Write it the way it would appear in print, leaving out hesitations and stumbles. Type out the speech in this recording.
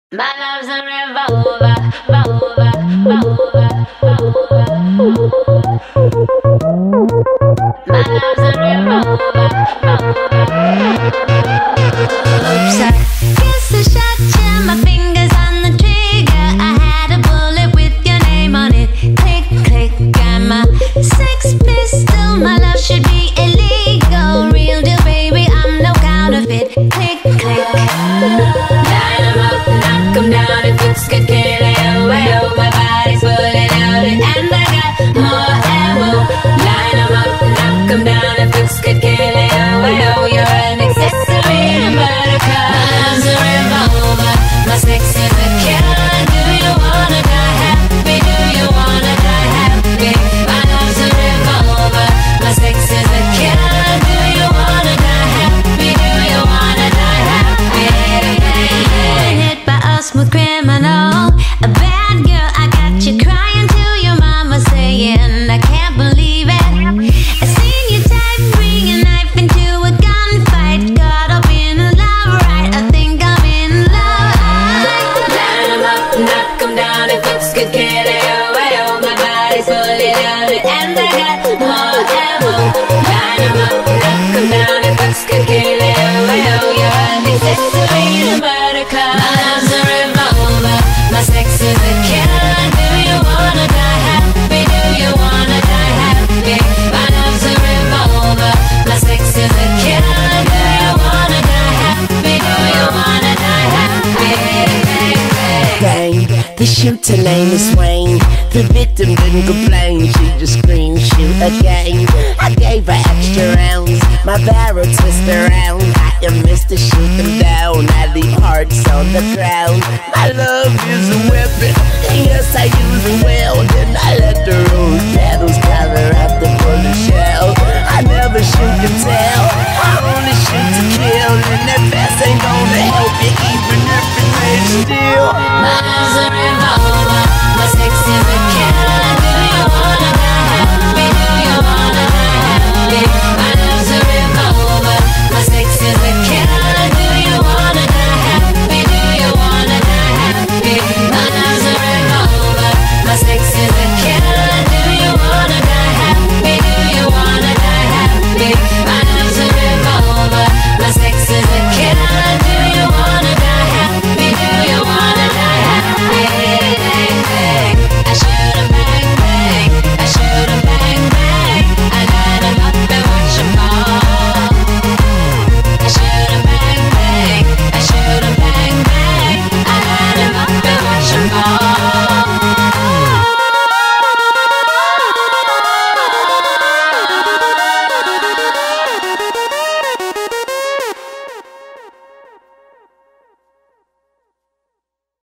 My love's a revolver, revolver, revolver, revolver. My love's a revolver, Oops, I guess I shot you. My fingers on the trigger. I had a bullet with your name on it. Click, click, got my sex pistol. My love should be illegal. Real deal, baby, I'm no counterfeit. Click, click. Line 'em up, knock 'em down. If looks good, kill it. Oh, my body's fully loaded, and I got more ammo. Line 'em up, knock 'em down. If looks good, kill it. Oh, you're an accessory to buttercup. My love's a revolver, my sex is a killer. Do you wanna die happy? Do you wanna die happy? My love's a revolver, my sex is a killer. Do you wanna die happy? Do you wanna die happy? Hit by a smooth criminal, a bad girl. I got you crying to your mama, saying I can't believe it. I seen you type, bring a knife into a gunfight. Caught up in a love right, I think I'm in love. Line 'em up, knock 'em down. If looks good, kill it. Oh, my body's fully loaded, and I got more ammo. Line 'em up, knock 'em down. If looks good, kill it. Oh, you're an accessory to buttercup. My love's a revolver, my sex is a killer. Do you wanna die happy? Do you wanna die happy? My love's a revolver, my sex is a killer. Do you wanna die happy? Do you wanna die happy? Bang, the shooter name is Wayne. The victim didn't complain, she just screamed, shoot again. I gave her extra rounds, my barrel twist around. I am Mr. Shoot them down, I leave hearts on the ground. My love is a weapon, yes I use it well.